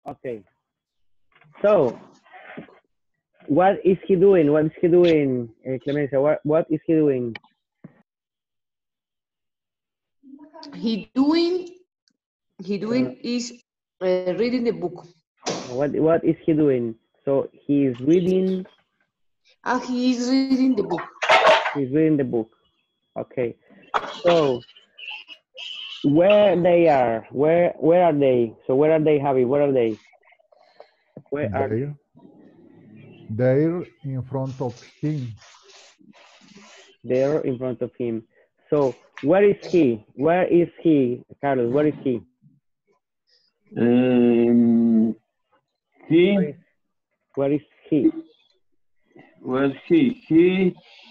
Okay. So, what is he doing? What is he doing, Clemencia? What is he doing? He doing is reading the book. What is he doing? So he is reading. He is reading the book. He's reading the book. Okay. So where they are? Where are they? So where are they, Javi? Where are they? Where are they? They're in front of him. They're in front of him. So where is he? Where is he, Carlos? Where is he? Where is he? Where is he? He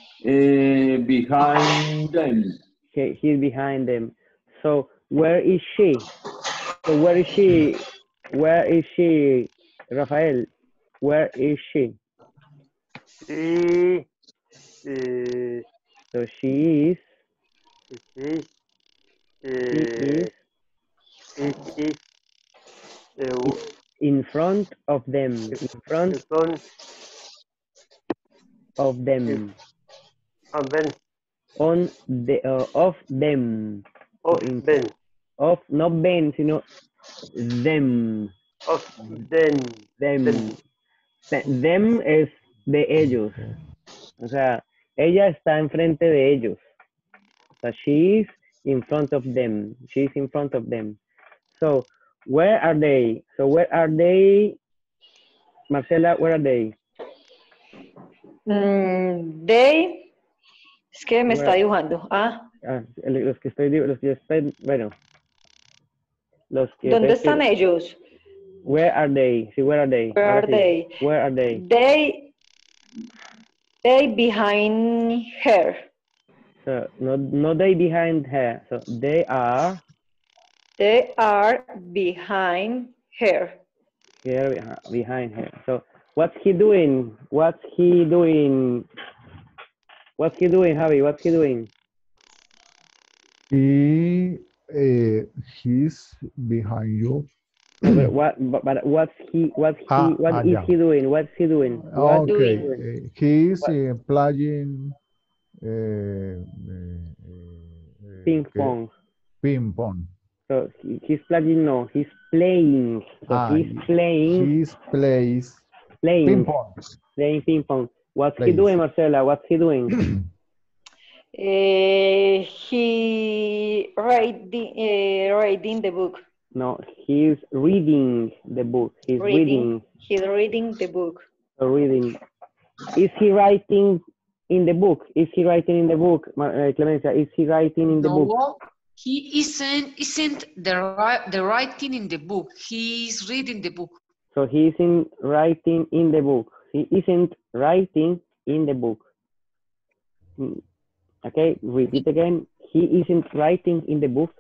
behind them. Okay, he's behind them. So where is she? So where is she? Where is she, Rafael? Where is she? So she is in front of them. In front of them. On the of them. Of So them. Of not them, sino them. Of them. Them. Them es de ellos. O sea, ella está enfrente de ellos. O sea, she is in front of them. She is in front of them. So, where are they? So, where are they? Marcela, where are they? They. Es que me está dibujando. Los que estoy, bueno. Los que ¿Dónde están ellos? Where are they? Sí, where are they? Where are they? Where are they? They behind her. So, no they behind her. So, they are behind her. Here behind her. So, what's he doing? What's he doing? What's he doing, Javi? What's he doing? He's behind you. No, but what's he doing? What's he doing? Okay, he's playing ping pong. Ping pong. So he's playing. No, he's playing. So he's playing. He plays playing ping pong. Playing ping pong. What's he doing, Marcela? What's he doing? He reading the book. No, he's reading the book. He's reading. He's reading the book. Reading. Is he writing in the book? Is he writing in the book, Clemencia? Is he writing in the book? No, he isn't the writing in the book. He's reading the book. So he isn't writing in the book. He isn't writing in the book. Okay, repeat again. He isn't writing in the book.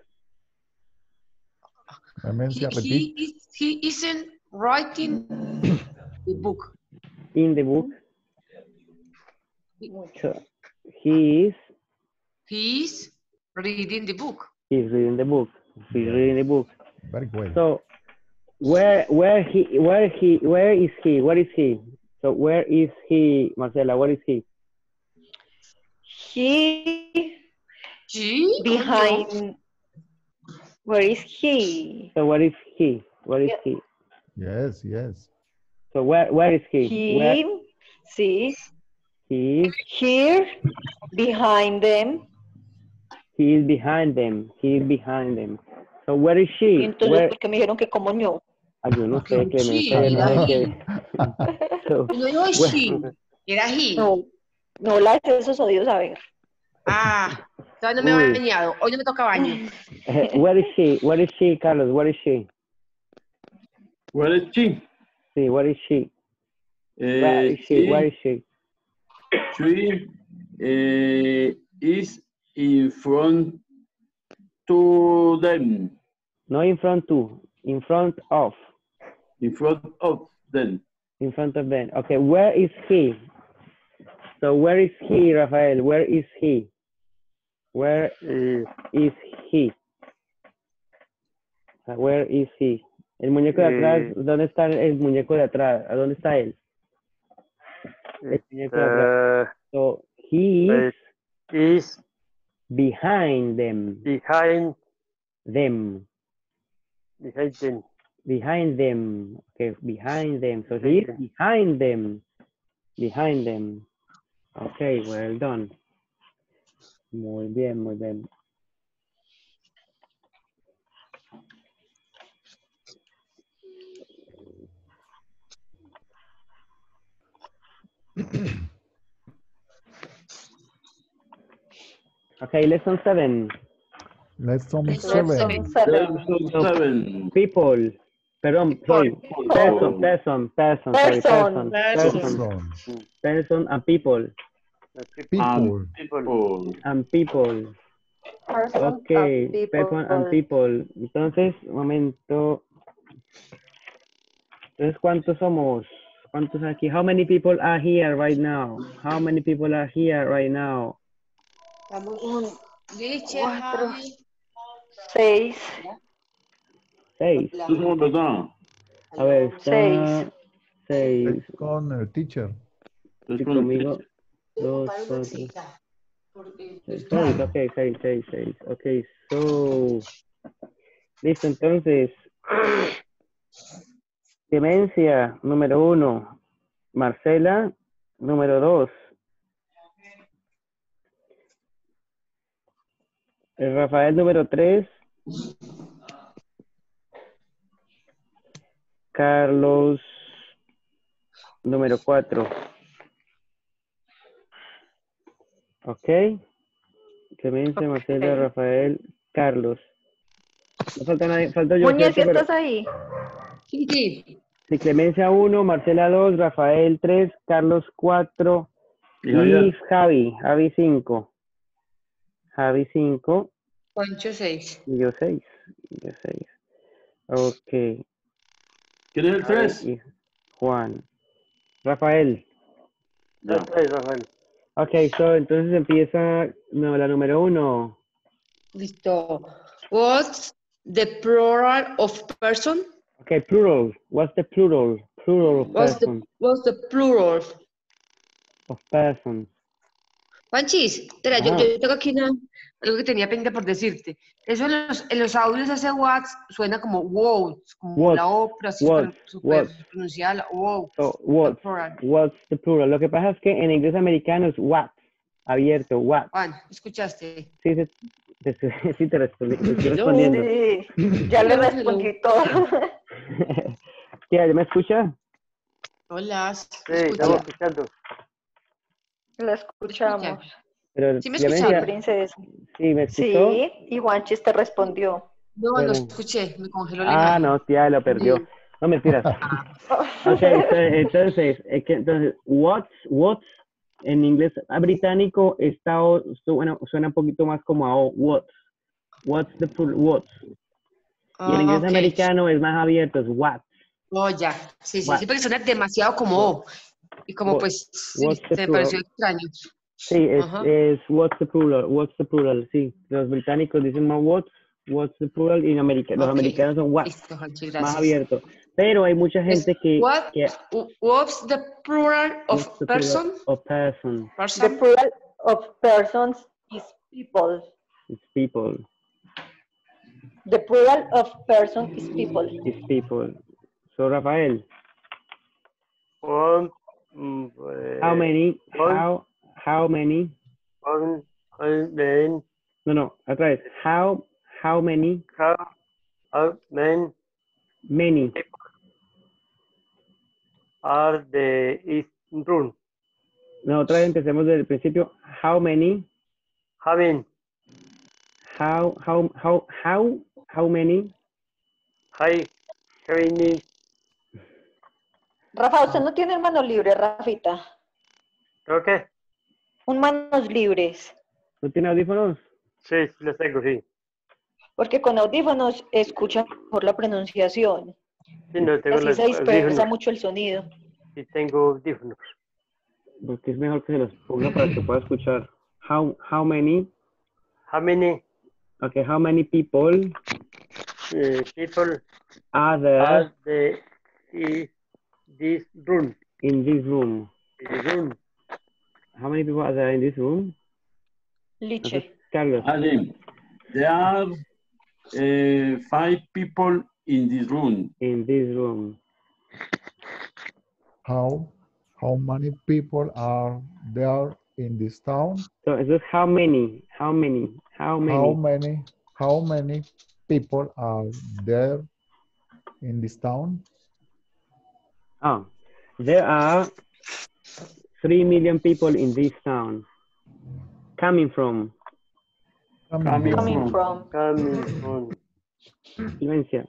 He isn't writing the book. In the book. So he is reading the book. He's reading the book. He's reading the book. Very good. So where is he? Where is he? So where is he, Marcela? Where is he? He behind. Where is he? So where is he? Where is he? Yes. So where is he? He is here behind them. He is behind them. He is behind them. So where is she? Entonces, ¿por qué me dijeron que como yo? Yo no sé, Clemencia. No digo she, era he. No la de esos odios a ver. Todavía no me he bañado. Hoy no me toca baño. Where is she? Where is she, Carlos? Where is she? Where is she? Sí, where is she? Where is she? Where is she? She is in front to them. No in front to, in front of. In front of them. In front of them. Okay, where is he? So where is he, Rafael? Where is he? Where is he? Where is he? El muñeco de atrás, ¿dónde está el muñeco de atrás? ¿A dónde está él? El muñeco de atrás. So, he Is behind them. behind Them. them. Behind them. Okay, behind them. So he is behind them. Behind them. Okay, well done. Muy bien, muy bien. Okay, lesson 7. Lesson Lesson 7. Lesson 7. Lesson 7. People. Perdón, sorry. People. Person and people. People. People. And people. Person Okay, and people. person and people. Entonces, un momento. Entonces, ¿cuántos somos? ¿Cuántos aquí? How many people are here right now? How many people are here right now? Dice, 4, Javi. 6, 6. Tú somos verdad. A ver, está 6. Es con el teacher. Es Y con el conmigo 2, 4, 6. Ok, 6. Ok, so. Listo, entonces. Demencia, número 1. Marcela, número 2. Rafael, número 3. Carlos, número 4. Ok. Clemencia, Marcela, Ok. Rafael, Carlos. No falta nadie, falta yo, Muñe, ¿cierto? ¿si Pero estás ahí? Sí. si Clemencia 1, Marcela 2, Rafael 3, Carlos 4 Y y Javier. Javi 5. Javi 5 Pancho 6. y yo 6. Ok. ¿Quién es el Javi 3? y Juan. Rafael. Ya. Ok, so entonces empieza la número 1. Listo. What's the plural of person? Ok, plural. What's the plural? Plural of What's person. the plural? Of person. Juanchis, espera, yo Ajá. tengo aquí algo que tenía pendiente por decirte. Eso en los audios ese what suena como wow, como What? la O, pero así What? súper pronunciada, la wow. So, The plural. what's the plural? Lo que pasa es que en inglés americano es what. Abierto, what. Juan, ¿escuchaste? Sí, sí te respondí, te estoy Hello. respondiendo. Sí, ya le Hello, respondí todo. ¿Qué? ¿Me escucha? Hola, Sí, ¿escucha? estamos escuchando. La escuchamos. Pero ¿Sí me Clemencia, Sí, escucharon? princesa. sí, ¿me escuchó? Sí, y Juanchis te respondió. No, no Pero- escuché, me congeló la imagen. no, tía, lo perdió. No, mentiras. Ok, entonces, what's en inglés británico suena un poquito más como a O, what's the plural, what's. Y en inglés Ok. americano es más abierto, es what. Oh, ya. Sí, What? porque suena demasiado como O. Y como What? pues, sí, What's the me plural? pareció extraño. Sí, Ajá. es what's the plural, sí. Los británicos dicen más what's the plural, y los Ok. americanos son what, Listo, Juanchi, más gracias. abierto. Pero hay mucha gente que What's the plural of what's the person? plural of person, The Person? plural of persons is people. it's people, The plural of person is people. it's people. So, Rafael, One, how many, one, how many, one, then no, otra vez, how many, how many many, are the is room? no, otra vez empecemos desde el principio, how many, Having how many, having Rafa, usted no tiene manos libres, Rafita. creo que Un manos libres. ¿no tiene audífonos? sí, los tengo, sí. Porque con audífonos escucha mejor la pronunciación. Sí, no tengo Así los se dispersa audífonos. mucho el sonido. Sí, tengo audífonos. Porque es mejor que se los ponga para que pueda escuchar. How many, How many okay, how many people people Other are this room? in this room. This room. How many people are there in this room? Liche. Carlos. Ali, there are 5 people in this room. In this room. How many people are there in this town? So it's just how many? How many? How many? How many people are there in this town? Oh, there are 3 million people in this town. Coming from. Coming Coming from. from. Coming from. Silencio.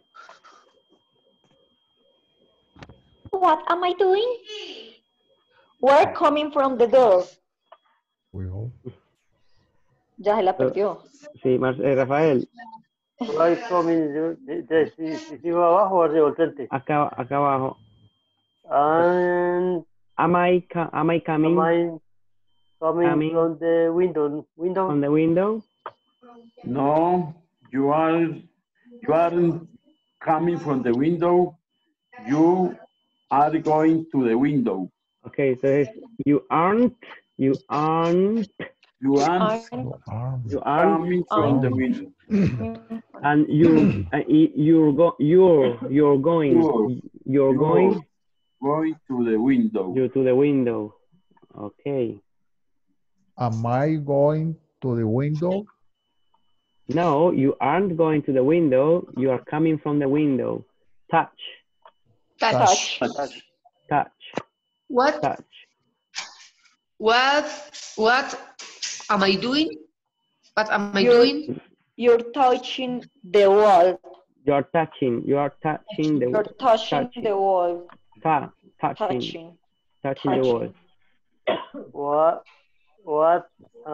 What am I doing? We're coming from the door. Well, Ya se la perdió. Sí, Rafael, Why coming? Si sigo abajo o arriba, al frente. acá abajo. And Am I coming am I coming from the window? on the window? No, you aren't coming from the window. You are going to the window. Okay, so it's you aren't You aren't you are coming from the window. and you're going Going to the window. you to the window. Okay. Am I going to the window? No, you aren't going to the window. You are coming from the window. Touch, Touch. touch, What touch. am I doing? What am I You're- doing? You're touching the wall. You are touching the You're touching the wall. touching Touching. the wall. What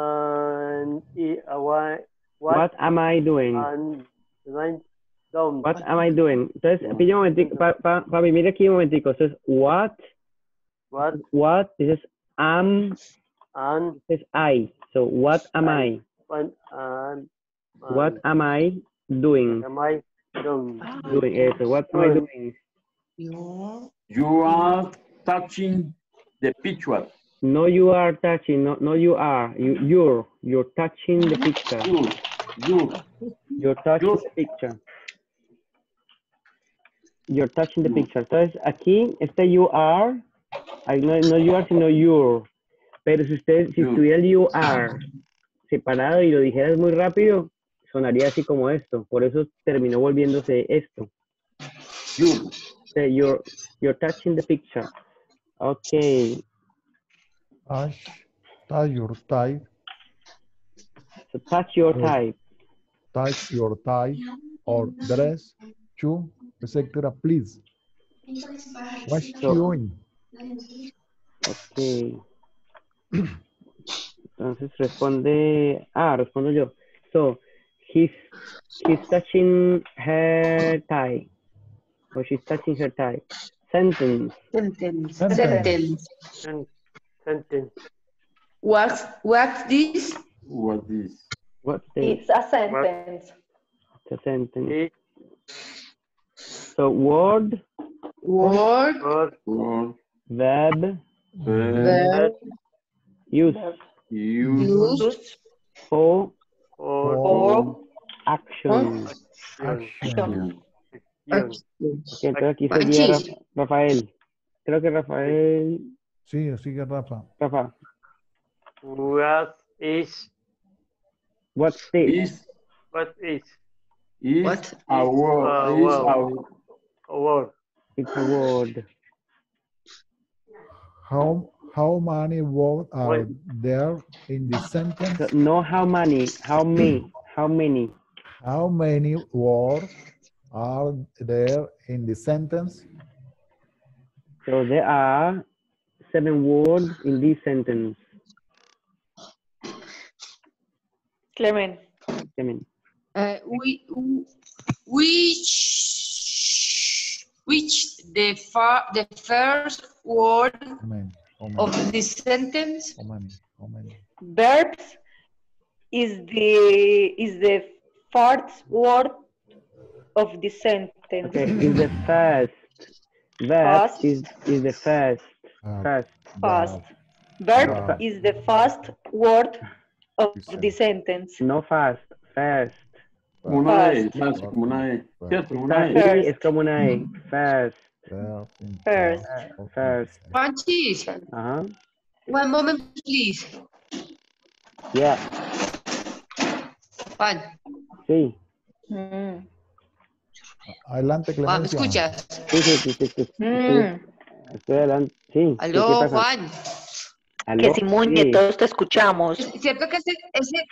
What am I doing? and down. What am I doing? Entonces, pilla un momentico, papi, mira aquí un momentico. Entonces, what, this is am, And this is I. So, what am I? and What am I doing? am I doing? Doing it. So, what am I doing? You are touching the picture. No, you are touching. No, you are. You're touching the picture. You're touching the picture. You're touching the picture. Entonces, aquí, you are, no you are, sino you're. Pero si estuviera el you are separado y lo dijeras muy rápido, sonaría así como esto. Por eso terminó volviéndose esto. You're touching the picture. Okay. Touch your tie. So touch your type. Touch your tie or dress, shoe, etc. Please. What's So- doing? Okay. Entonces respondo yo. So, he's touching her tie. Or she's touching her tie. Sentence. Sentence. Sentence. Sentence. What's this? What is? What's the It's a sentence. sentence? It So, word, Word. or verb, Verb. use You Use. for or action. Action. Ok, entonces aquí sería Panchis. Rafael. Creo que Rafael. Sí, sigue Rafa. Rafa, what is what's this? what is What? a word. Is a word? It's a word. How many words are there in the sentence? So, no how many, how many. How many words are there in the sentence? So there are 7 words in this sentence. Clement. I mean, Which the first word How many? of this sentence? How many? Verbs is the first word of the sentence. Okay, is the first. That Fast. is the first. First. Fast. Verb Verb. is the first word of The the sentence. No fast. First. Como una E, First. ¿sabes? Como una E. ¿Cierto? Como una Esta E. I First. es como una E. First. Verb in First. past of the First. sentence. Juanchis, Ajá. one moment, please. Yeah. Juan, Sí. Mm. Adelante, Juan, ¿me Clemencia. escuchas? Sí. Mm. Estoy adelante. Sí. ¿Qué Aló, pasa? Juan. ¿Aló? Que si Muñe, Sí. todos te escuchamos. ¿Es cierto que ese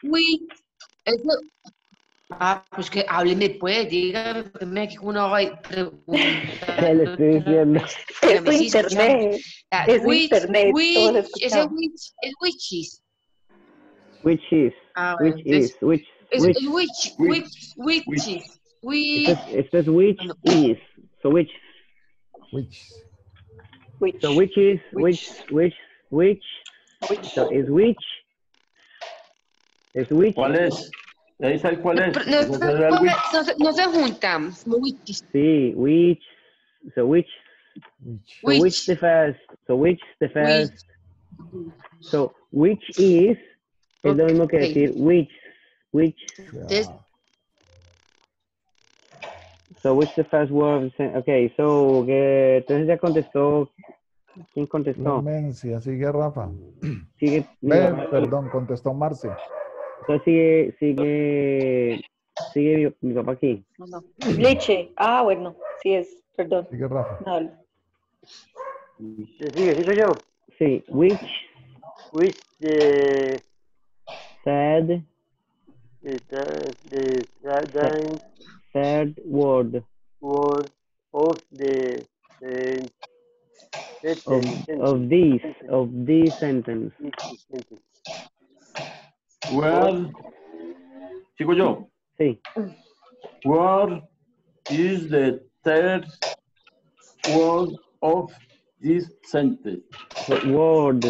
pues que hábleme pues, dígame, porque aquí uno va a preguntar. Le estoy diciendo. Es tu internet. Es tu internet. Todos Ese escuchamos. el which is. Which is. Bueno, entonces, Which. es which is. Esto es which No. is. So which. Which? Which. So which is. Which. Which. So is which. Es which. ¿Cuál es? De ahí sabe cuál es. No, Ese será el which. no se juntan. Which is. Sí. Which. So which. Which? So which the first. So which the first. So which is. Es lo mismo que Ok. decir which. Which. Entonces, Yeah. So which the first word. Okay. So entonces ya contestó. ¿Quién contestó? Clemencia, sigue Rafa. Sigue. mi Ven, papá. perdón, contestó Marce. Entonces sigue mi papá aquí. No. Leche. Ah, bueno. Sí es. Perdón. Sigue Rafa. No. Sigue, sí soy yo. Sí, which Which the third word word of the of this sentence. Where, sigo yo. Sí, Where is the third word of this sentence? so word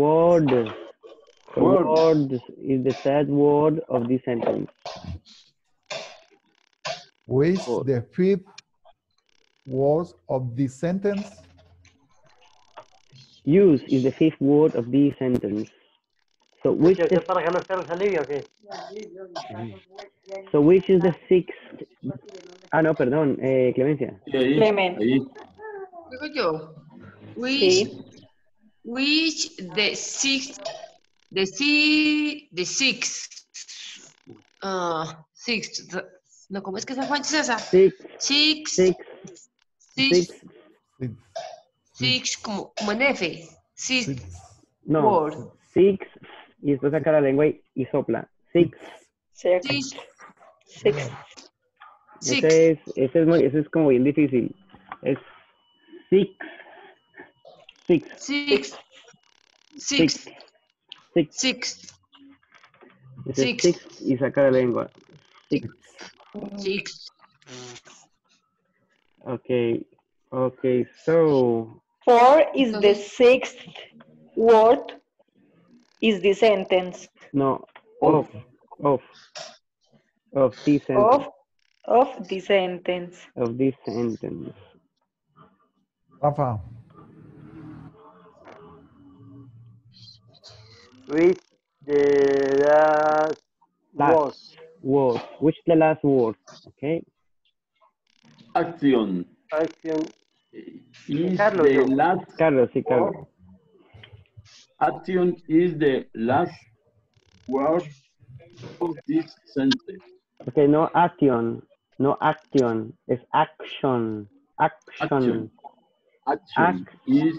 is the third word of this sentence. Which Word. the fifth word of the sentence? Use is the fifth word of this sentence. So which ¿Usted para que los perros alivia o qué? so which is the sixth? Ah, no, perdón, Clemencia. Sí, ahí, Clemen. ahí. digo yo. Sí. Which the sixth, no, ¿cómo es que se llama esa? Six, Como en F. Six no, word. six, y después saca la lengua y sopla. Six. Six. Six. Ese es como bien difícil. Es six. Six. Ese es Six. six y saca la lengua. Six. Okay, so Four is the sixth word is the sentence. no, of this sentence. Of the sentence. Of this sentence. Rafa. Which the last Word. Which the last word? Okay. Action action is Carlos, the yo. last Carlos, sí, Carlos. action is the last word of this sentence. Okay, no action. No action. It's action. Action. Action is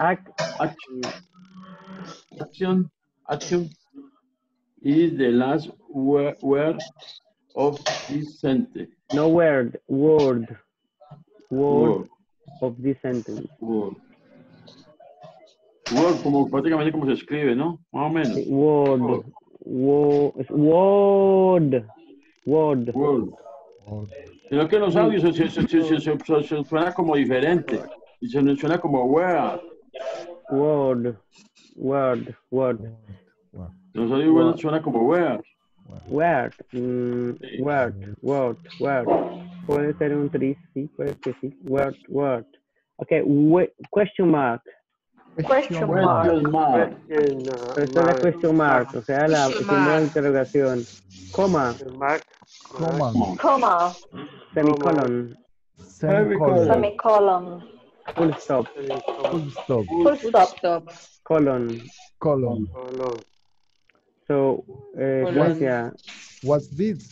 action is the last word of this sentence. No word. Word Word. of this sentence. Word. Word, como prácticamente como se escribe, ¿no? Más o menos. Sí, word. Word. Word. Sino que los audios se suena como diferente. Y se suena como where. Word. Los audios suena como where. Word. Sí. Word. Puede ser un tris, sí, puede que sí. Word. Okay, question mark. Question mark. Question mark. Pero esto es la question mark, o sea, el Question símbolo de mark. interrogación. Coma, Mark. Command. Comma. semicolon, Semicolon. Semicolon. full stop, Full stop. Full Full stop. stop. colon. Colon. So, Colon. Clemencia. What's this?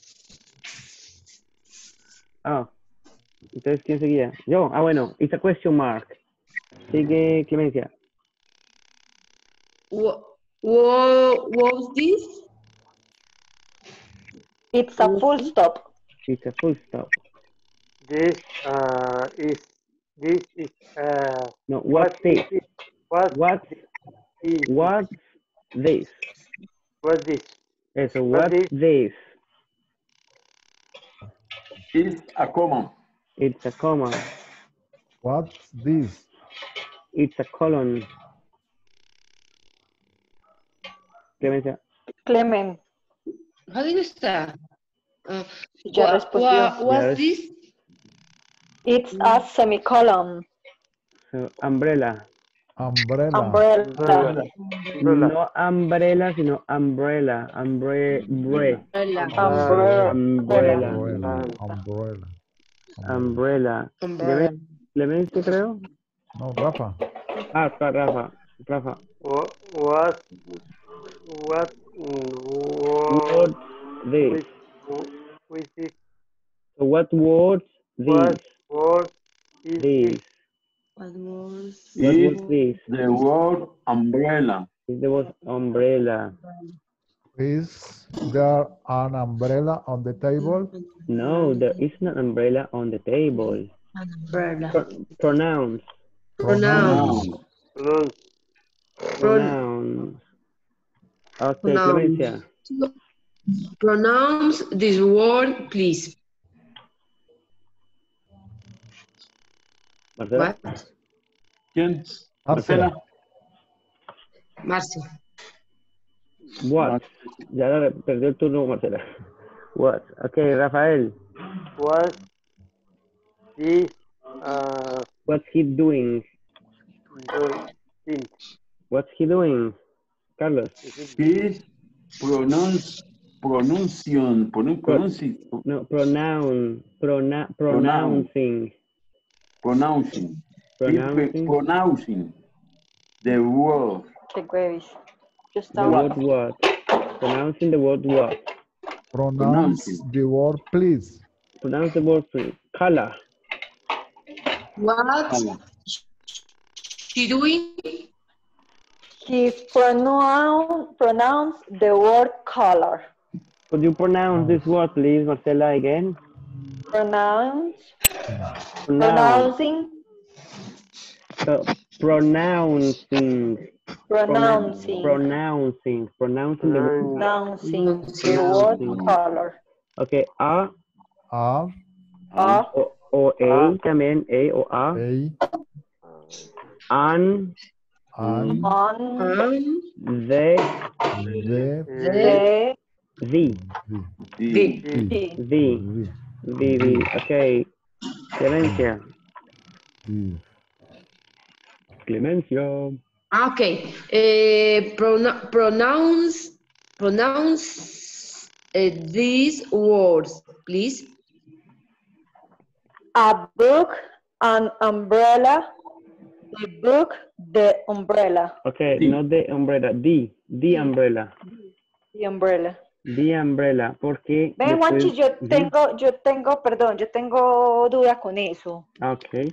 Entonces, ¿quién seguía? Yo. Bueno, it's a question mark. Sigue Clemencia. What's this? It's a full stop. It's a full stop. This is No, what's this? What's this? What's this? Eso, What's what's this? It's a comma. It's a comma. What's this? It's a colon. Clemencia. Clement. Ahí no está. Ya respondió. What's this? It's a semicolon. So, umbrella. Umbrella. Umbrella. No umbrella, sino umbrella. Umbrella. Umbrella. Umbrella. Umbrella. Umbrella. Clemencia, creo. No, Rafa. Está Rafa. What this? with this? So what words What these? word is These. What was What was It's this? the word umbrella. There was umbrella. Is there an umbrella on the table? No, there is not umbrella on the table. umbrella? Pronounce. Pronoun. Pronounce. Okay, Pronoun. Clemencia. Pronounce this word, please. Marcela. What? ¿Quién? Marcela. Marcia. What? Ya perdió el turno, Marcela. What? Okay, Rafael. What is What's he doing? doing? What's he doing? Carlos. He's pronouncing. No, pronouncing. Pronouncing. Pronouncing. Pronouncing the word. Qué huevis. Yo The estaba. word what? Pronouncing the word what? Pronounce the word, please. Pronounce the word please. Color. What she doing? He pronounced the word color. Could you pronounce this word please, Marcela, again? Pronouncing. So, pronouncing the word color. Okay, a A, o a también, a o a. an, On The, okay. Clemencia. Okay. Pronounce these words, please. a book, an umbrella, the book, the umbrella. Okay, not the umbrella, the umbrella. The umbrella. The umbrella, porque Ven, Juanchi, yo tengo duda con eso. Okay.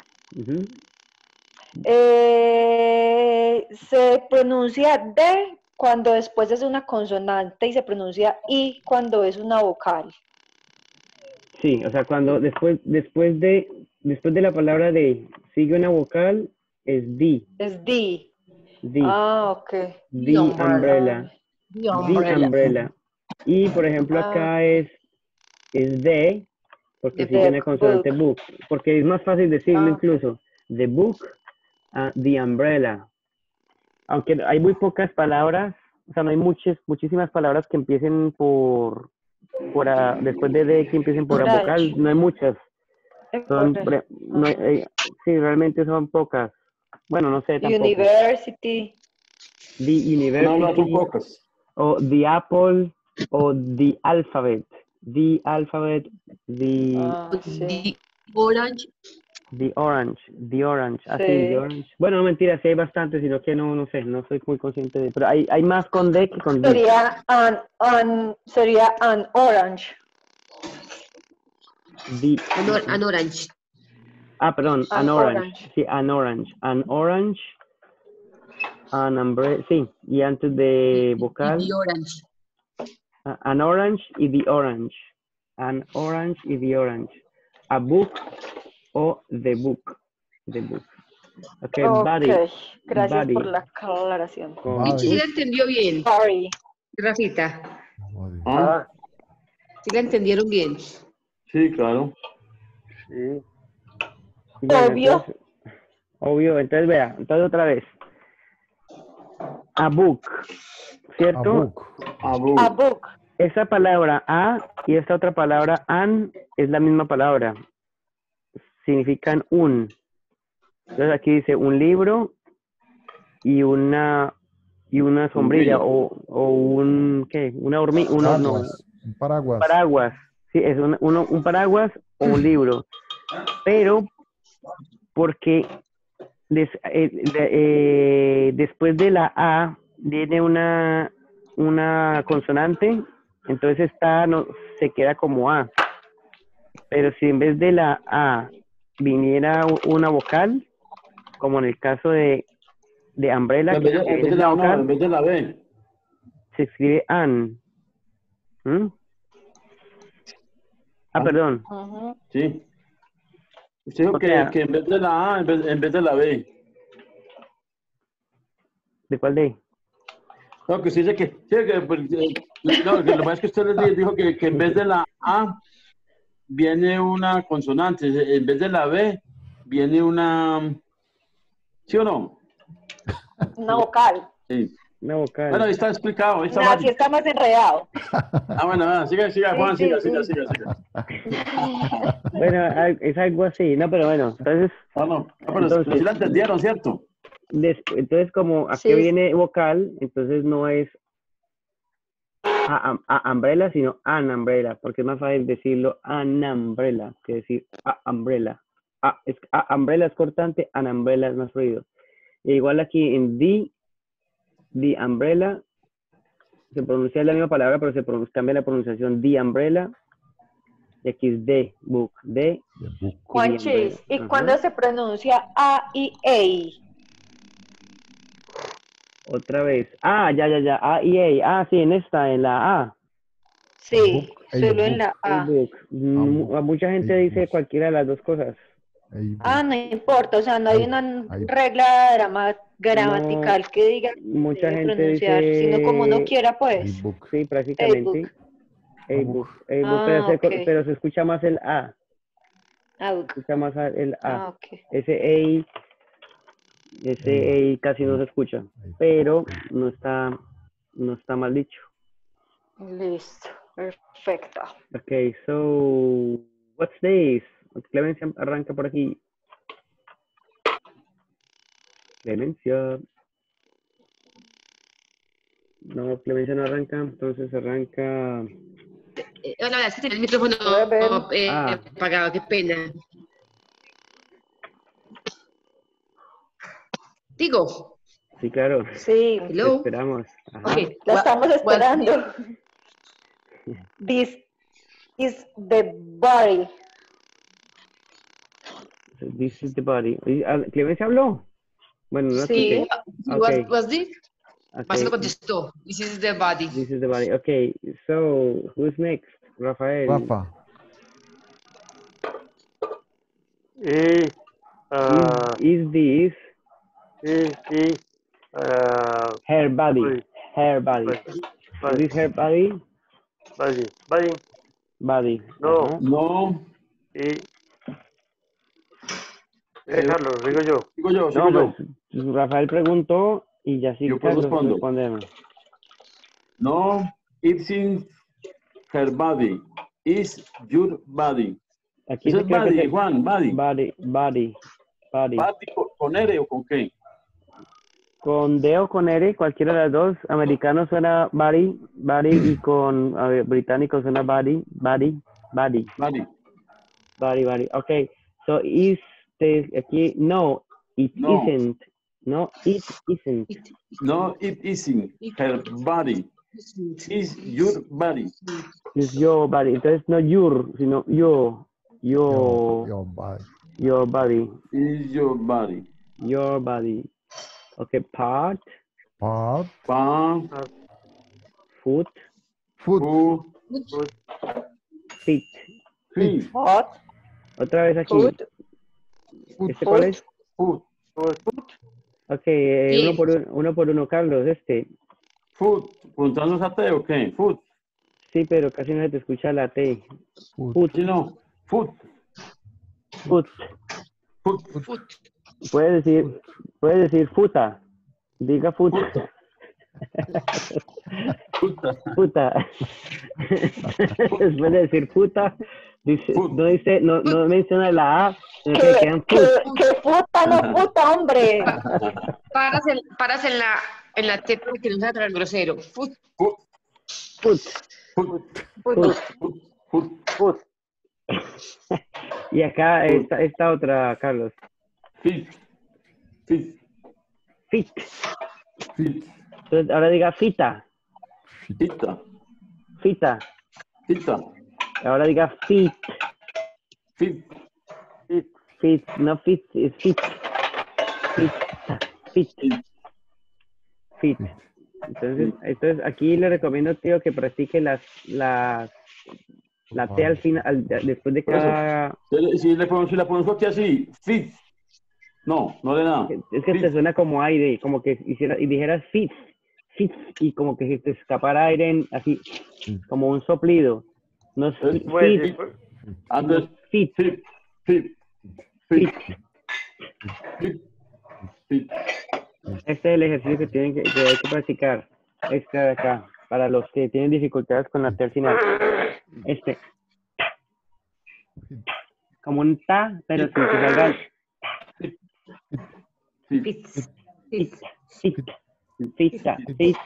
Se pronuncia D cuando después es una consonante y se pronuncia I cuando es una vocal. Sí, o sea, cuando después de la palabra de sigue una vocal es the. Es D. The. Ok. The umbrella. The umbrella. Y por ejemplo acá es de, porque sí tiene consonante book, porque es más fácil decirlo incluso. The book, the umbrella. Aunque hay muy pocas palabras, o sea, no hay muchísimas palabras que empiecen por después de D que empiecen por la vocal, no hay muchas. Son, no hay, sí, realmente son pocas. Bueno, no sé tampoco. University. The No, no, son University, pocas. o The Apple, o The Alphabet. The Alphabet, Sí. Orange. The Orange, así, Sí. The Orange. Bueno, no mentira, sí hay bastantes, sino que no sé, no soy muy consciente de, pero hay más con D que con D. Sería an orange. An orange. Perdón, An an orange. orange. Sí, an orange. An orange, an umbrella, sí, y antes de vocal, The orange. an orange y the orange. An orange y the orange. A book o the book. The book. Okay, buddy. Ok, gracias Buddy. por la aclaración. Con Buddy. Sí la entendió bien, Sorry. Rafita. Body. Ah, Sí la entendieron bien. sí, claro. Sí. Bueno, Obvio. entonces, obvio, entonces vea, entonces otra vez. A book, A ¿cierto? book. Abu. A book. Esa palabra a y esta otra palabra an es la misma palabra. Significan un. Entonces aquí dice un libro y una sombrilla o un ¿qué? Una hormiga, Paraguas. Un paraguas. paraguas. Sí, es un paraguas o un libro. Pero porque después de la A viene una consonante, entonces se queda como A. Pero si en vez de la A viniera una vocal, como en el caso de umbrella, En vez de, que en vez es de la la, no, vocal, en vez de la B. se escribe an. ¿Mm? Perdón. Ujú. Sí. Usted dijo O sea, que en vez de la A, en vez de la B. ¿de cuál de? No, que usted dice que, sí, no, que lo más que usted les dijo que en vez de la A viene una consonante, en vez de la B viene una, ¿sí o no? Una vocal. Sí. Una vocal. Bueno, ahí está explicado, ahí está No, más. así está más enredado. Bueno, siga, Juan, Sí, siga. Bueno, es algo así, no, pero bueno, entonces, No, pero entonces, sí la entendieron, ¿cierto? entonces como aquí Sí. viene vocal, entonces no es a umbrella, sino an umbrella, porque es más fácil decirlo an umbrella que decir a umbrella. Umbrella es cortante, an umbrella es más fluido. E igual aquí en the umbrella, se pronuncia la misma palabra, pero cambia la pronunciación, the umbrella, y aquí es the book, The book. Juanchis, ¿y Ajá. cuándo se pronuncia A y E? Otra vez. Ya. A y A. Sí, en la A. Sí, Book, solo a en la A. book. book. Mucha gente A dice book. cualquiera de las dos cosas. A book. No importa, o sea, no hay una Ahí. regla gramatical que diga que Mucha debe gente pronunciar, sino como uno dice, quiera, A pues. book. sí, prácticamente. A book. Ok. Pero se escucha más el A. A book. Se escucha más el A. Ok. Ese A casi no se escucha. Pero no está mal dicho. Listo, perfecto. Okay, so, what's this? Clemencia arranca por aquí. Clemencia. No, Clemencia no arranca, entonces arranca. La verdad es que tiene el micrófono apagado, qué pena. Digo, Sí, claro. Sí, Te hello. esperamos. Ajá. Okay. la estamos What- esperando. This is the body. This is the body. ¿Clemencia habló? Bueno, no la Sí. escuché. What was this? Más Okay. lo contestó. This is the body. This is the body. Okay, so who's next? Rafael. Rafa. Y Is this her body? body. Her body. Is this her body? Body. Body. No. Ajá. No, Y Carlos, digo yo. sigo No, yo. pues Rafael preguntó y ya sí, Yo pues Carlos respondo. respondemos. No, it seems her body. Is your body. Aquí Eso sí es creo que body, se- Juan, body. Body. Body con R o con qué? Con D o con R, cualquiera de las dos. Americano suena body, y con británico suena body. Body. Okay, so is aquí, no, it No. isn't. No, it isn't. No, it isn't. Her body. Is your body. It's your body. Entonces no your, sino your body. body. Is your body. Your body. Okay, part, Part. foot, Foot. feet. Feet. Hot, Otra vez aquí. food, ¿Este cuál es? Foot. Okay, Sí. uno por uno, Carlos. Foot. ¿Preguntando a T o qué? Foot. Sí, pero casi no se te escucha la T. Foot. Foot, Sí, no. Foot. foot. Foot. Puedes decir futa. Diga futa. Puta. Puta. Después de decir puta, no menciona la A, sino que quedan que puta, no puta, hombre. Paras en la T para que no sea tan grosero. Foot. put. Foot. Y acá esta otra, Carlos. Feet. Feet. Fit. Feet. Entonces ahora diga fita. Fita. Fita. Fita. Ahora diga fit. Feet. Fit. No fit, es fit. Fit. Fit. Entonces aquí le recomiendo, tío, que practique la T al final, después de cada... Si la pronuncio aquí así, feet. No le da. Es que te suena como aire, como que dijeras fit, y como que se te escapara aire así, como un soplido. No es fit, Antes, fit. feet. Este es el ejercicio que hay que practicar. Este de acá, para los que tienen dificultades con la T al final. Como un ta, pero sin que salga Fit. fita.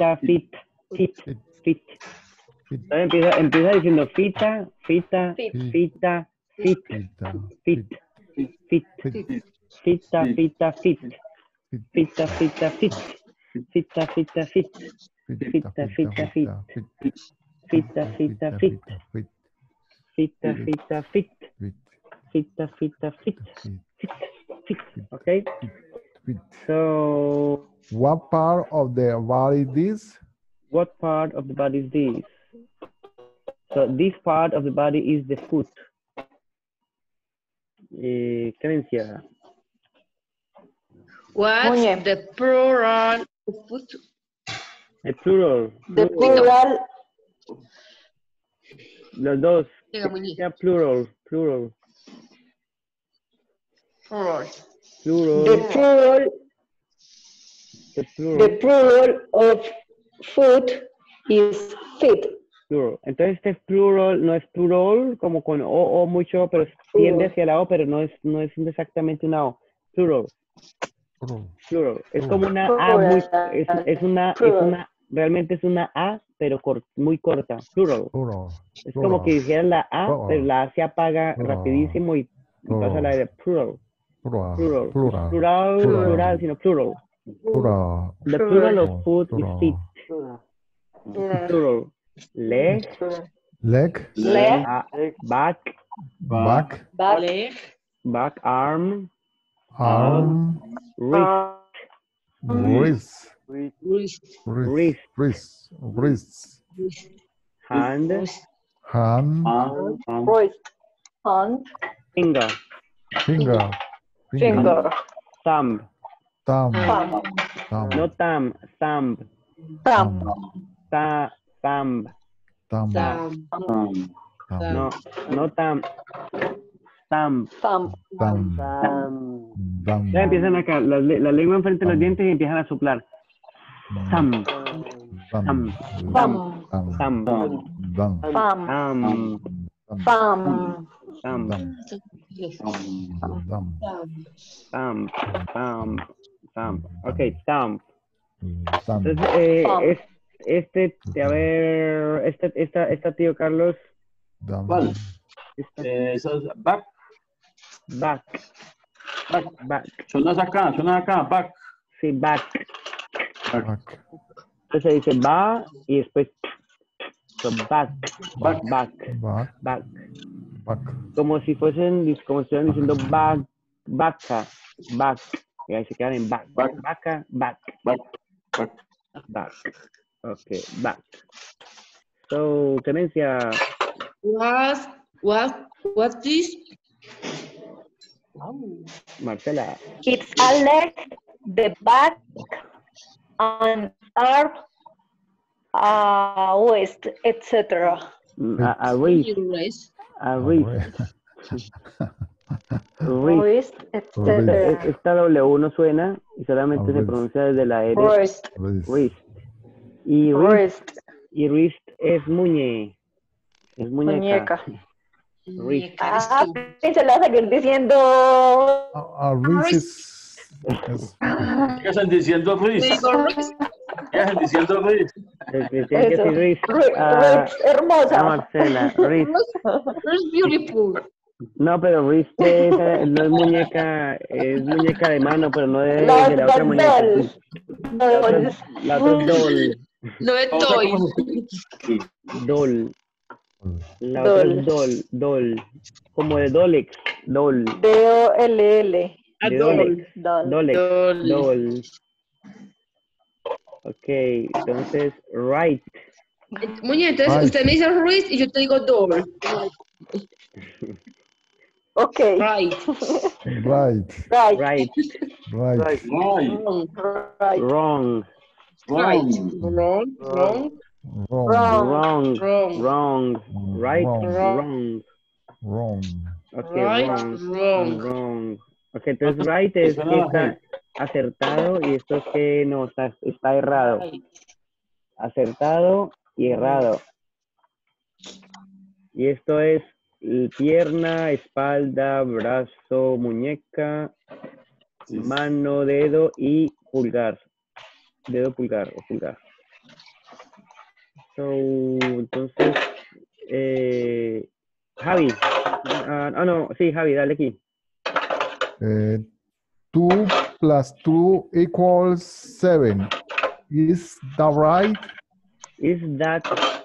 Entonces empieza diciendo fita, fita, Fit. fita, fit, fit, fit, fita, fita, fit, fita, fita, fit, fita, fita, fit, fita, fita, fit, fita, fita, fit, fita, fita, fit, fita, fita, fit, fit. Okay? So, What part of the body is this? what part of the body is this? So, this part of the body is the foot. Creencia. What's Muñe. the plural of foot? El plural. The plural, Los dos. Diga, Muñe. Ya, plural. Plural. the plural of food is fit. Plural. Entonces este plural no es plural como con o mucho, pero tiende hacia la o, pero no es exactamente una o. Plural. Plural. Es como una a muy, realmente es una a, pero muy corta. Plural. Es como que dijeras la a, pero la a se apaga rapidísimo y pasa a la de plural. Plural, sino plural. The plural of food is feet. Plural. Leg, Leg. back, arm, Wrist. wrist, hand, finger, thumb, no thumb, thumb, thumb, no thumb, thumb. Ya empiezan acá, la lengua enfrente de los dientes y empiezan a soplar. Thumb, Dam. Bum. Tam. Dam. Bum. Dam. Bum. Tam. Dam. Tam. Tam. Tam. Ok, tam. Dam. Entonces, Tam. a ver, esta tío Carlos, Dam. ¿Cuál? esta, Eso es back, back, back. back, Suena acá, back. sí, back. Back. Entonces se dice va y después so, back, Back. back, Back. back. Back. Como si estuvieran diciendo back, vaca, back. Y ahí se quedan en back, Back. vaca, back, Back, back. back. Ok, back. So, Clemencia, What's this? Marcela, Kids are left the back and arm, waist, etc. a wrist, Erase. a wrist, wrist. Wrist, etc. Esta W no suena y solamente se Wrist. pronuncia desde la R, Wrist, wrist. Y wrist, wrist es es muñeca. muñeca. Muñeca eres Ah, tú. se la seguir diciendo. Wrist ¿Qué hacen diciendo Riz? Digo, Riz. ¿Qué hacen diciendo Riz? Tiene que Eso. decir wrist. Wrist, hermosa. Marcela, wrist. Riz beautiful. No, pero wrist no es muñeca de mano, pero no de La la otra muñeca. doll. Doll. La otra es doll. No de Otra toy. cosa sí. Doll. La otra es doll. Como de Dolex. Doll. D-O-L-L. De Doll. Dolex. Doll. Doll. Ok, entonces, right. Muñe, entonces Right. usted me dice Ruiz y yo te digo doll. Ok. Right. Right. Right. Right. Right. Right. Right. Right. Wrong. Right. Wrong. Wrong. Wrong. Wrong. Wrong. Right. Wrong. Wrong. Wrong. Okay, Right. wrong. Wrong. Wrong. Ok, entonces right es que está acertado y esto es que no, está errado. Right. Acertado y errado. Y esto es pierna, espalda, brazo, muñeca, Sí. mano, dedo y pulgar. Dedo pulgar o pulgar. So, entonces, Javi. No, sí, Javi, dale aquí. 2 plus 2 equals 7. Is that right? Is that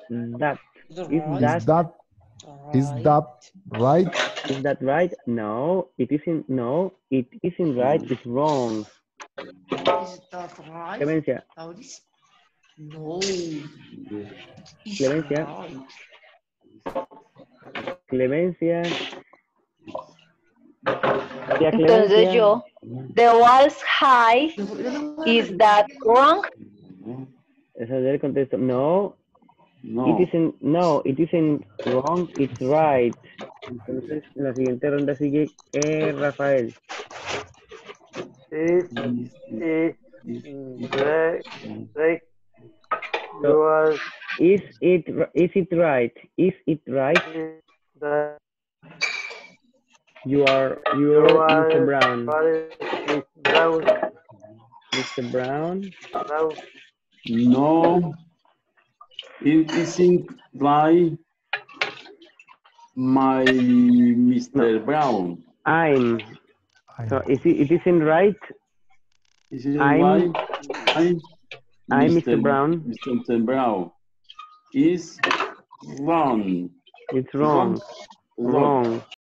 Right? Is that right? No, it isn't. No, it isn't right. It's wrong. Is that right? Clemencia, Maurice? No. It's Clemencia. right. Clemencia. Tía Entonces Clemencia. yo. The wall's high. Is that wrong? Esa es el contexto. No, No. it isn't. No, it isn't wrong. It's right. Entonces, en la siguiente ronda sigue Rafael. Is right. You are Is it right? Is it right? the You are Mr. Brown. Brown. Mr. Brown. No. It isn't right, my Mr. Brown. So it isn't right. Is it I'm- right? I'm Mr. Brown. Mr. Brown is wrong. It's wrong. Wrong.